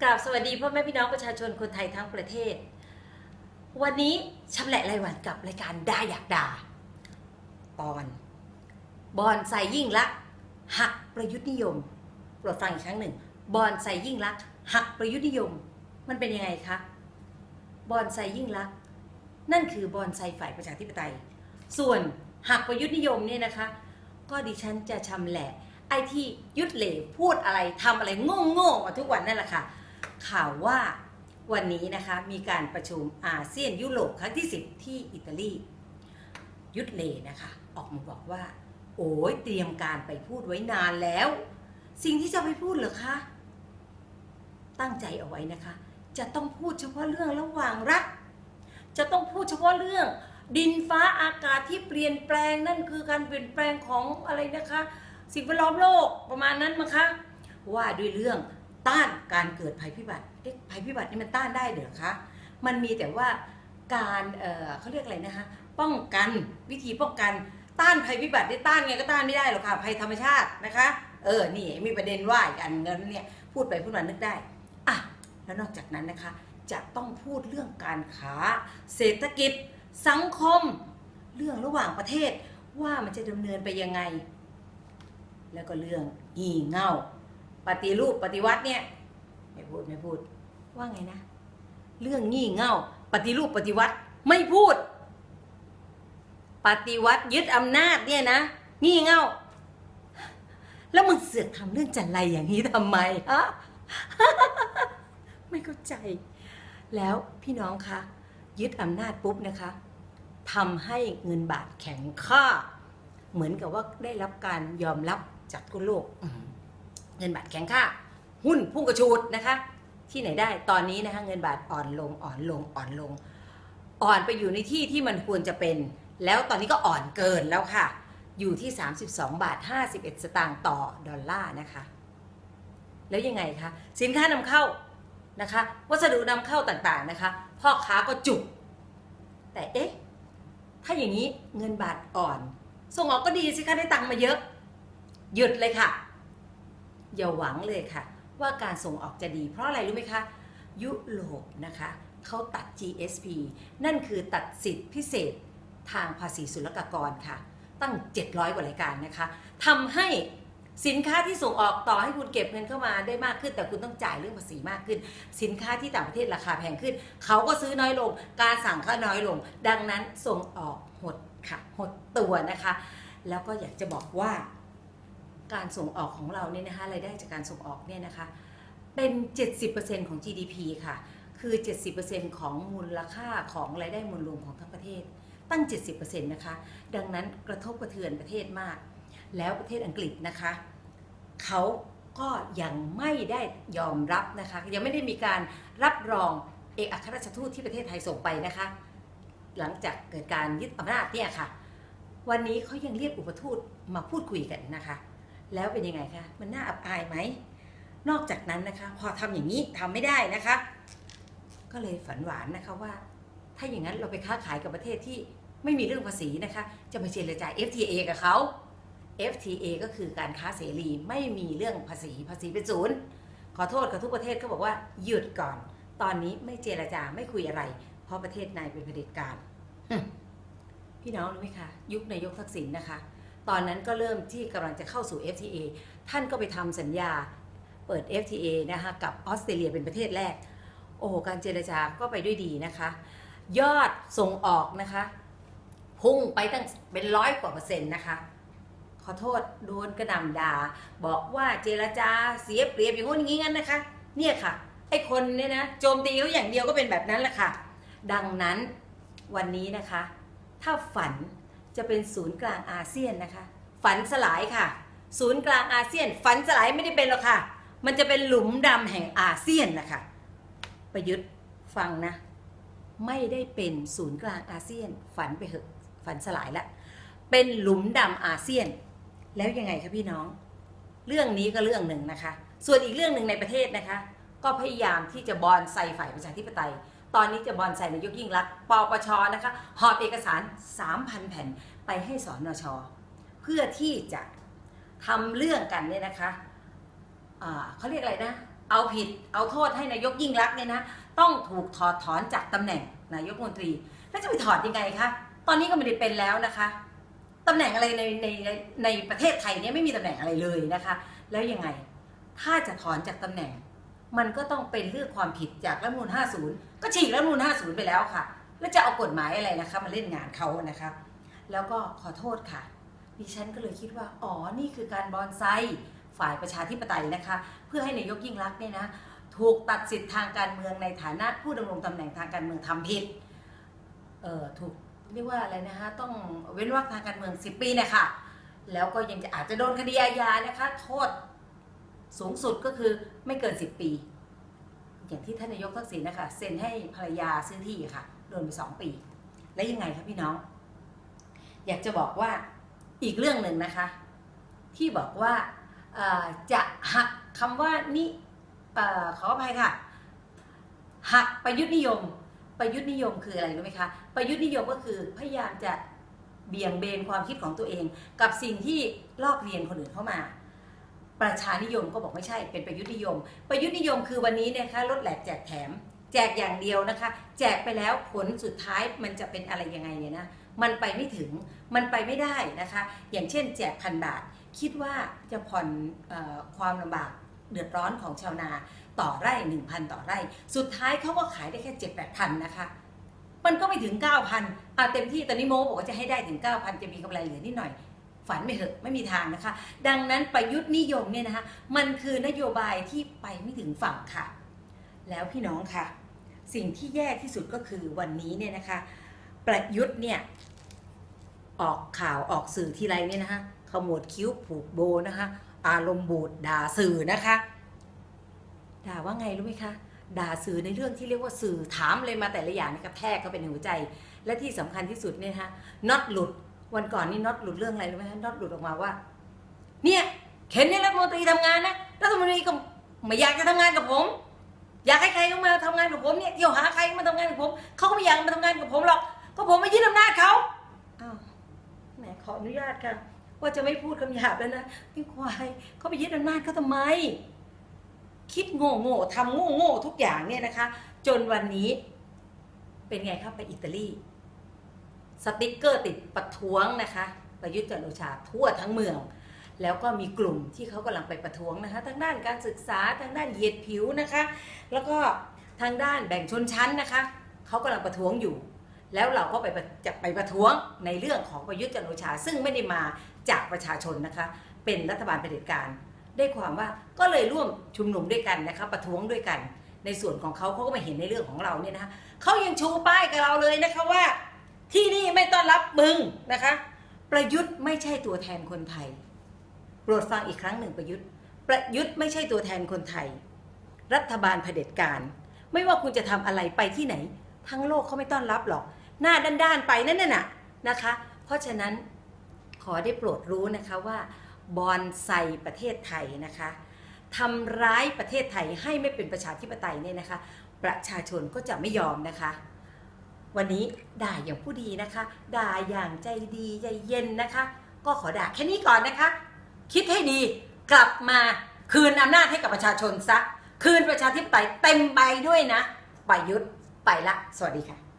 กราบสวัสดีพ่อแม่พี่น้องประชาชนคนไทยทั้งประเทศวันนี้ชำแหละรายวันกับรายการด่าอยากด่าตอนบอนไซยิ่งลักษณ์หักประยุทธ์นิยมโปรดฟังอีกครั้งหนึ่งบอนไซยิ่งลักษณ์หักประยุทธ์นิยมมันเป็นยังไงคะบอนไซยิ่งลักษณ์นั่นคือบอนไซฝ่ายประชาธิปไตยส่วนหักประยุทธ์นิยมเนี่ยนะคะก็ดิฉันจะชำแหละไอ้ที่ยุดเหล่พูดอะไรทำอะไรโง่ๆมาทุกวันนั่นแหละค่ะข่าวว่าวันนี้นะคะมีการประชุมอาเซียนยุโรปครั้งที่10ที่อิตาลียุดเหล่นะคะออกมาบอกว่าโอ้ยเตรียมการไปพูดไว้นานแล้วสิ่งที่จะไปพูดเหรอคะตั้งใจเอาไว้นะคะจะต้องพูดเฉพาะเรื่องระหว่างรัฐจะต้องพูดเฉพาะเรื่องดินฟ้าอากาศที่เปลี่ยนแปลงนั่นคือการเปลี่ยนแปลงของอะไรนะคะสิ่งแวดล้อมโลกประมาณนั้นมั้งคะว่าด้วยเรื่องต้านการเกิดภัยพิบัติภัยพิบัตินี่มันต้านได้เหรอคะมันมีแต่ว่าการเขาเรียกอะไรนะคะป้องกันวิธีป้องกันต้านภัยพิบัติได้ต้านไงก็ต้านไม่ได้หรอกค่ะภัยธรรมชาตินะคะนี่มีประเด็นว่าอีกอันนึงเนี่ยพูดไปพูดมานึกได้อ่ะแล้วนอกจากนั้นนะคะจะต้องพูดเรื่องการค้าเศรษฐกิจสังคมเรื่องระหว่างประเทศว่ามันจะดำเนินไปยังไงแล้วก็เรื่องงี่เง่าปฏิรูปปฏิวัติเนี่ยไม่พูดว่าไงนะเรื่องงี่เง่าปฏิรูปปฏิวัติไม่พูดปฏิวัติยึดอำนาจเนี่ยนะงี่เง่าแล้วมึงเสือกทำเรื่องจันไรอย่างนี้ทำไมฮะ ไม่เข้าใจแล้วพี่น้องคะยึดอำนาจปุ๊บนะคะทำให้เงินบาทแข็งค่าเหมือนกับว่าได้รับการยอมรับจากทั่วโลกเงินบาทแข็งค่าหุ้นพุ่งกระชูดนะคะที่ไหนได้ตอนนี้นะคะเงินบาทอ่อนลงอ่อนไปอยู่ในที่ที่มันควรจะเป็นแล้วตอนนี้ก็อ่อนเกินแล้วค่ะอยู่ที่32.51 สตางค์ต่อดอลลาร์นะคะแล้วยังไงคะสินค้านำเข้านะคะวัสดุนำเข้าต่างๆนะคะพ่อค้าก็จุกแต่ถ้าอย่างนี้เงินบาทอ่อนส่งออกก็ดีสิคะได้ตังค์มาเยอะหยุดเลยค่ะอย่าหวังเลยค่ะว่าการส่งออกจะดีเพราะอะไรรู้ไหมคะยุโรปนะคะเขาตัด GSP นั่นคือตัดสิทธิพิเศษทางภาษีศุลกากรค่ะตั้ง700 กว่ารายการนะคะทำให้สินค้าที่ส่งออกต่อให้คุณเก็บเงินเข้ามาได้มากขึ้นแต่คุณต้องจ่ายเรื่องภาษีมากขึ้นสินค้าที่ต่างประเทศราคาแพงขึ้นเขาก็ซื้อน้อยลงการสั่งก็น้อยลงดังนั้นส่งออกหดค่ะหดตัวนะคะแล้วก็อยากจะบอกว่าการส่งออกของเราเนี่ยนะคะรายได้จากการส่งออกเนี่ยนะคะเป็น 70% ของ GDP ค่ะคือ 70% ของมูลค่าของรายได้มวลรวมของทั้งประเทศตั้ง 70% นะคะดังนั้นกระทบกระเทือนประเทศมากแล้วประเทศอังกฤษนะคะเขาก็ยังไม่ได้ยอมรับนะคะยังไม่ได้มีการรับรองเอกอัครราชทูตที่ประเทศไทยส่งไปนะคะหลังจากเกิดการยึดอำนาจเนี่ยค่ะวันนี้เขายังเรียกอุปทูตมาพูดคุยกันนะคะแล้วเป็นยังไงคะมันน่าอับอายไหมนอกจากนั้นนะคะพอทำอย่างนี้ทำไม่ได้นะคะก็เลยฝันหวานนะคะว่าถ้าอย่างนั้นเราไปค้าขายกับประเทศที่ไม่มีเรื่องภาษีนะคะจะมาเจรจา FTA กับเขา FTA ก็คือการค้าเสรีไม่มีเรื่องภาษีเป็นศูนย์ขอโทษกับทุกประเทศเขาบอกว่าหยุดก่อนตอนนี้ไม่เจรจาไม่คุยอะไรเพราะประเทศนายเป็นเผด็จการพี่น้องรู้ไหมคะยุคนายกทักษิณนะคะตอนนั้นก็เริ่มที่กำลังจะเข้าสู่ FTA ท่านก็ไปทำสัญญาเปิด FTA นะคะกับออสเตรเลียเป็นประเทศแรกโอ้โหการเจรจาก็ไปด้วยดีนะคะยอดส่งออกนะคะพุ่งไปตั้งเป็น100 กว่า%นะคะขอโทษโดนกระหน่ำด่าบอกว่าเจรจาเสียเปรียบอย่างงู้นอย่างนี้งั้นนะคะเนี่ยค่ะไอ้คนเนี่ยนะโจมตีเขาอย่างเดียวก็เป็นแบบนั้นแหละค่ะดังนั้นวันนี้นะคะถ้าฝันจะเป็นศูนย์กลางอาเซียนนะคะฝันสลายค่ะศูนย์กลางอาเซียนฝันสลายไม่ได้เป็นหรอกค่ะมันจะเป็นหลุมดำแห่งอาเซียนนะคะประยุทธ์ฟังนะไม่ได้เป็นศูนย์กลางอาเซียนฝันไปเหอะฝันสลายละเป็นหลุมดำอาเซียนแล้วยังไงคะพี่น้องเรื่องนี้ก็เรื่องหนึ่งนะคะส่วนอีกเรื่องหนึ่งในประเทศนะคะก็พยายามที่จะบอนไซฝ่ายประชาธิปไตยตอนนี้จะบอนไซนายกยิ่งลักษณ์ปปชนะคะหอบเอกสาร 3,000 แผ่นไปให้สนช.เพื่อที่จะทำเรื่องกันเนี่ยนะคะเขาเรียกอะไรนะเอาผิดเอาโทษให้นายกยิ่งลักษณ์เนี่ยนะต้องถูกถอดถอนจากตำแหน่งนายกรัฐมนตรีแล้วจะไปถอดยังไงคะตอนนี้ก็ไม่ได้เป็นแล้วนะคะตำแหน่งอะไรในประเทศไทยเนี่ยไม่มีตำแหน่งอะไรเลยนะคะแล้วยังไงถ้าจะถอนจากตำแหน่งมันก็ต้องเป็นเรื่องความผิดจากรัฐธรรมนูญ50ก็ฉีกรัฐธรรมนูญ50ไปแล้วค่ะแล้วจะเอากฎหมายอะไรนะคะมาเล่นงานเขานะคะแล้วก็ขอโทษค่ะดิฉันก็เลยคิดว่าอ๋อนี่คือการบอนไซฝ่ายประชาธิปไตยนะคะเพื่อให้นายกยิ่งลักษณ์เนี่ยนะถูกตัดสิทธิ์ทางการเมืองในฐานะผู้ดำรงตำแหน่งทางการเมืองทำผิดถูกเรียกว่าอะไรนะคะต้องเว้นวรรคทางการเมือง10 ปีนะคะแล้วก็ยังจะอาจจะโดนคดีอาญานะคะโทษสูงสุดก็คือไม่เกิน10 ปีอย่างที่ท่านนายกทักษิณนะคะเซ็นให้ภรรยาซื้อที่ค่ะโดนไป2 ปีและยังไงครับพี่น้องอยากจะบอกว่าอีกเรื่องหนึ่งนะคะที่บอกว่าจะหักคำว่านี่ขออภัยค่ะหักประยุทธ์นิยมคืออะไรรู้ไหมคะประยุทธ์นิยมก็คือพยายามจะเบี่ยงเบนความคิดของตัวเองกับสิ่งที่ลอกเรียนคนอื่นเข้ามาประชานิยมก็บอกไม่ใช่เป็นประยุทธ์นิยมคือวันนี้นะคะลดแหลกแจกแถมแจกอย่างเดียวนะคะแจกไปแล้วผลสุดท้ายมันจะเป็นอะไรยังไงเนี่ยนะมันไปไม่ถึงมันไปไม่ได้นะคะอย่างเช่นแจก1,000 บาทคิดว่าจะผ่อนความลำบากเดือดร้อนของชาวนาต่อไร่ 1,000 ต่อไร่สุดท้ายเขาก็ขายได้แค่ 7-8,000 นะคะมันก็ไม่ถึง 9,000เต็มที่ตอนนี้โมบอกว่าจะให้ได้ถึง 9,000 จะมีกำไรเหลือนิดหน่อยฝันไม่เหอะไม่มีทางนะคะดังนั้นประยุทธ์นิยมเนี่ยนะคะมันคือนโยบายที่ไปไม่ถึงฝั่งค่ะแล้วพี่น้องค่ะสิ่งที่แย่ที่สุดก็คือวันนี้เนี่ยนะคะประยุทธ์เนี่ยออกข่าวออกสื่อทีไรเนี่ยนะคะขมวดคิ้วผูกโบนะคะอารมณ์บูดด่าสื่อนะคะด่าว่าไงรู้ไหมคะด่าสื่อในเรื่องที่เรียกว่าสื่อถามเลยมาแต่ละอย่างนี่กระแทกเข้าไปในหัวใจและที่สำคัญที่สุดเนี่ยนะคะน็อตหลุดวันก่อนนี่น็อตหลุดเรื่องอะไรรู้ไหมคะน็อตหลุดออกมาว่าเนี่ยเห็นเนี่ยรัฐมนตรีทำงานนะรัฐมนตรีก็ไม่อยากจะทำงานกับผมอยากให้ใครเข้ามาทำงานกับผมเนี่ยเที่ยวหาใครมาทำงานกับผมเขาก็ไม่อยากมาทำงานกับผมหรอกก็ผมไม่ยึดอำนาจเขาอ้าวแหมขออนุญาตค่ะว่าจะไม่พูดคำหยาบแล้วนะพี่ควายเขาไปยึดอำนาจเขาทำไมคิดโง่ทำโง่ทุกอย่างเนี่ยนะคะจนวันนี้เป็นไงครับไปอิตาลีสติ๊กเกอร์ติดประท้วงนะคะประยุทธ์จันทร์โอชาทั่วทั้งเมืองแล้วก็มีกลุ่มที่เขากำลังไปประท้วงนะคะทางด้านการศึกษาทางด้านเหยียดผิวนะคะแล้วก็ทางด้านแบ่งชนชั้นนะคะเขากำลังประท้วงอยู่แล้วเราก็จะไปประท้วงในเรื่องของประยุทธ์จันทร์โอชาซึ่งไม่ได้มาจากประชาชนนะคะเป็นรัฐบาลเผด็จการได้ความว่าก็เลยร่วมชุมนุมด้วยกันนะคะประท้วงด้วยกันในส่วนของเขาก็มาเห็นในเรื่องของเราเนี่ยนะคะเขายังชูป้ายกับเราเลยนะคะว่าที่นี่ไม่ต้อนรับมึงนะคะประยุทธ์ไม่ใช่ตัวแทนคนไทยโปรดฟังอีกครั้งหนึ่งประยุทธ์ไม่ใช่ตัวแทนคนไทยรัฐบาลเผด็จการไม่ว่าคุณจะทำอะไรไปที่ไหนทั้งโลกเขาไม่ต้อนรับหรอกหน้าด้านๆไปนั่นน่ะนะคะเพราะฉะนั้นขอได้โปรดรู้นะคะว่าบอนไซประเทศไทยนะคะทำร้ายประเทศไทยให้ไม่เป็นประชาธิปไตยเนี่ยนะคะประชาชนก็จะไม่ยอมนะคะวันนี้ด่าอย่างผู้ดีนะคะด่าอย่างใจดีใจเย็นนะคะก็ขอด่าแค่นี้ก่อนนะคะคิดให้ดีกลับมาคืนอำนาจให้กับประชาชนซะคืนประชาธิปไตยเต็มใบด้วยนะประยุทธ์ไปละสวัสดีค่ะ